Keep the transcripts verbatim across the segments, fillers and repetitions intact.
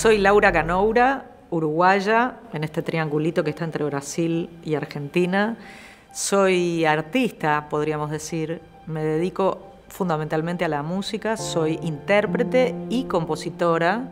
Soy Laura Canoura, uruguaya, en este triangulito que está entre Brasil y Argentina. Soy artista, podríamos decir. Me dedico fundamentalmente a la música. Soy intérprete y compositora.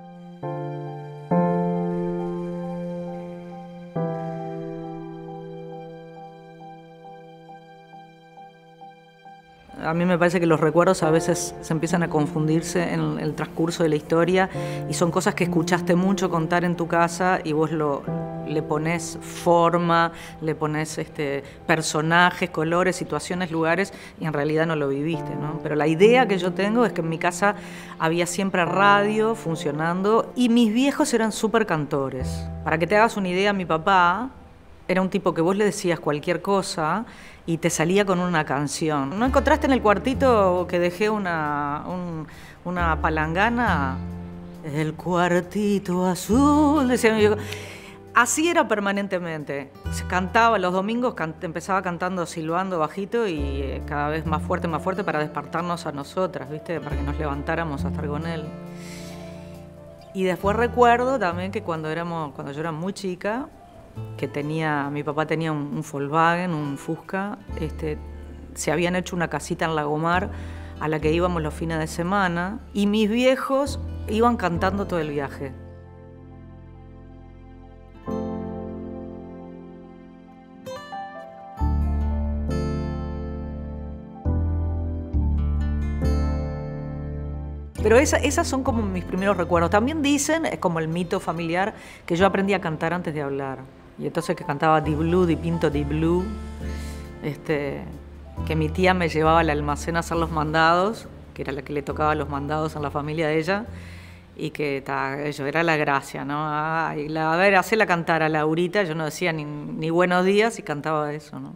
A mí me parece que los recuerdos a veces se empiezan a confundirse en el transcurso de la historia y son cosas que escuchaste mucho contar en tu casa y vos lo, le pones forma, le pones este, personajes, colores, situaciones, lugares y en realidad no lo viviste, ¿no? Pero la idea que yo tengo es que en mi casa había siempre radio funcionando y mis viejos eran súper cantores. Para que te hagas una idea, mi papá era un tipo que vos le decías cualquier cosa y te salía con una canción. ¿No encontraste en el cuartito que dejé una, un, una palangana? El cuartito azul, decía mi viejo. Así era permanentemente. Se cantaba los domingos, can, empezaba cantando, silbando bajito y cada vez más fuerte, más fuerte para despertarnos a nosotras, ¿viste? Para que nos levantáramos a estar con él. Y después recuerdo también que cuando, éramos, cuando yo era muy chica, que tenía, mi papá tenía un, un Volkswagen, un Fusca, este, se habían hecho una casita en Lagomar a la que íbamos los fines de semana y mis viejos iban cantando todo el viaje. Pero esa, esas son como mis primeros recuerdos. También dicen, es como el mito familiar, que yo aprendí a cantar antes de hablar. Y entonces que cantaba Di Blue, Di Pinto, Di Blue. Este, que mi tía me llevaba al almacén a hacer los mandados, que era la que le tocaba los mandados en la familia de ella. Y que ta, yo era la gracia, ¿no? Ay, la, a ver, hacela cantar a Laurita. Yo no decía ni, ni buenos días y cantaba eso, ¿no?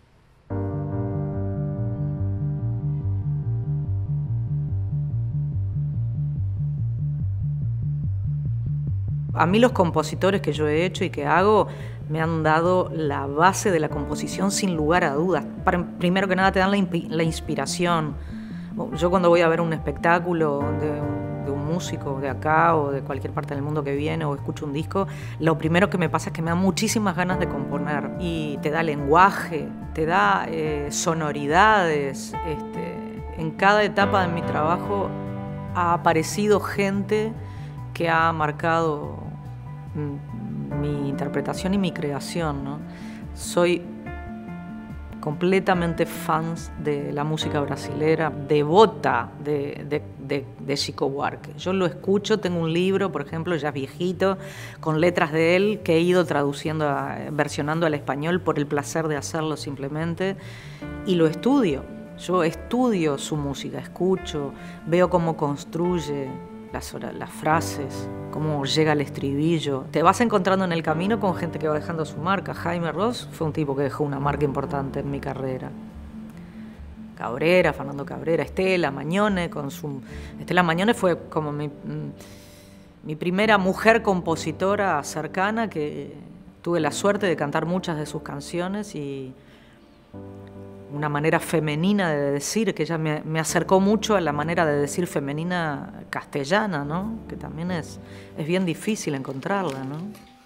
A mí los compositores que yo he hecho y que hago me han dado la base de la composición sin lugar a dudas. Para, primero que nada te dan la, la inspiración. Yo cuando voy a ver un espectáculo de, de un músico de acá o de cualquier parte del mundo que viene o escucho un disco, lo primero que me pasa es que me da muchísimas ganas de componer y te da lenguaje, te da eh, sonoridades. Este, en cada etapa de mi trabajo ha aparecido gente que ha marcado mi interpretación y mi creación, ¿no? Soy completamente fan de la música brasilera, devota de, de, de, de Chico Buarque. Yo lo escucho, tengo un libro, por ejemplo, ya viejito, con letras de él que he ido traduciendo, a, versionando al español por el placer de hacerlo simplemente, y lo estudio. Yo estudio su música, escucho, veo cómo construye Las, las frases, cómo llega el estribillo. Te vas encontrando en el camino con gente que va dejando su marca. Jaime Ross fue un tipo que dejó una marca importante en mi carrera. Cabrera, Fernando Cabrera, Estela Mañone, con su... Estela Mañone fue como mi, mi primera mujer compositora cercana, que tuve la suerte de cantar muchas de sus canciones y una manera femenina de decir, que ella me, me acercó mucho a la manera de decir femenina castellana, ¿no? Que también es, es bien difícil encontrarla, ¿no?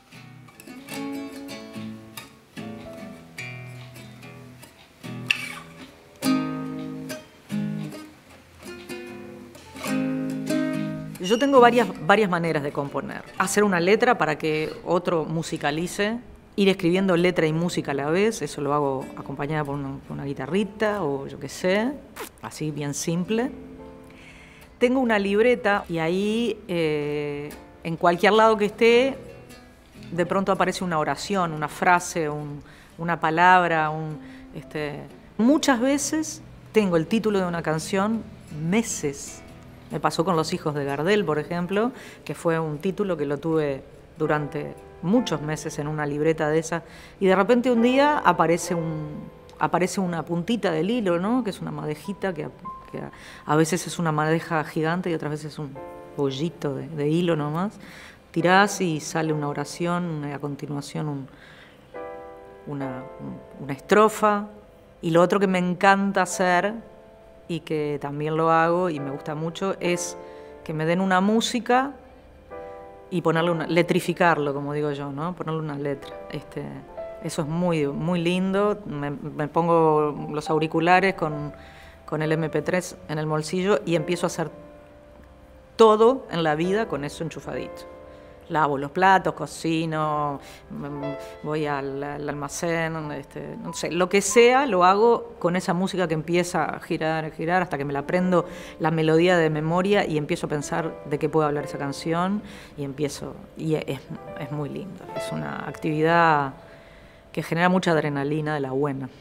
Yo tengo varias, varias maneras de componer. Hacer una letra para que otro musicalice, ir escribiendo letra y música a la vez, eso lo hago acompañada por una, por una guitarrita o yo qué sé, así bien simple. Tengo una libreta y ahí, eh, en cualquier lado que esté, de pronto aparece una oración, una frase, un, una palabra. Un, este... Muchas veces tengo el título de una canción meses. Me pasó con Los hijos de Gardel, por ejemplo, que fue un título que lo tuve durante muchos meses en una libreta de esas, y de repente un día aparece, un, aparece una puntita del hilo, ¿no? Que es una madejita, que, que a, a veces es una madeja gigante y otras veces es un bollito de, de hilo nomás. Tirás y sale una oración, a continuación un, una, un, una estrofa. Y lo otro que me encanta hacer, y que también lo hago y me gusta mucho, es que me den una música y ponerle una, letrificarlo, como digo yo, ¿no? Ponerle una letra. Este, eso es muy, muy lindo. Me, me pongo los auriculares con, con el eme pe tres en el bolsillo y empiezo a hacer todo en la vida con eso enchufadito. Lavo los platos, cocino, voy al, al almacén, este, no sé, lo que sea lo hago con esa música que empieza a girar, a girar, hasta que me la aprendo la melodía de memoria y empiezo a pensar de qué puede hablar esa canción y empiezo, y es, es muy lindo, es una actividad que genera mucha adrenalina de la buena.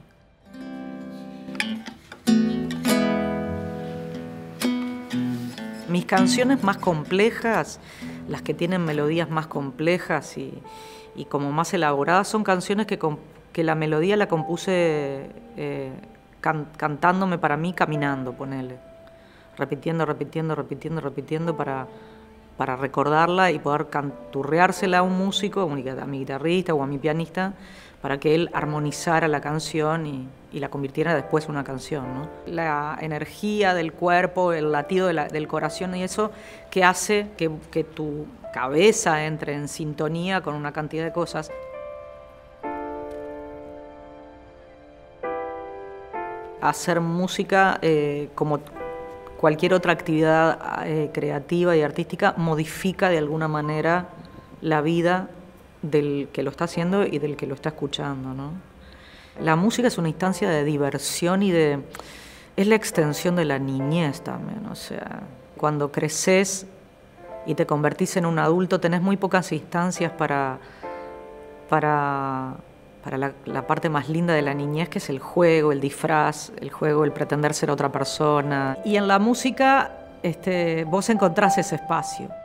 Mis canciones más complejas, las que tienen melodías más complejas y, y como más elaboradas, son canciones que, que la melodía la compuse eh, can, cantándome para mí, caminando, ponele. Repitiendo, repitiendo, repitiendo, repitiendo para, para recordarla y poder canturreársela a un músico, a mi guitarrista o a mi pianista, para que él armonizara la canción y, y la convirtiera después en una canción, ¿no? La energía del cuerpo, el latido de la, del corazón y eso que hace que, que tu cabeza entre en sintonía con una cantidad de cosas. Hacer música eh, como cualquier otra actividad eh, creativa y artística modifica de alguna manera la vida del que lo está haciendo y del que lo está escuchando, ¿no? La música es una instancia de diversión y de... es la extensión de la niñez también, o sea, cuando creces y te convertís en un adulto tenés muy pocas instancias para, para, para la, la parte más linda de la niñez, que es el juego, el disfraz, el juego, el pretender ser otra persona. Y en la música este, vos encontrás ese espacio.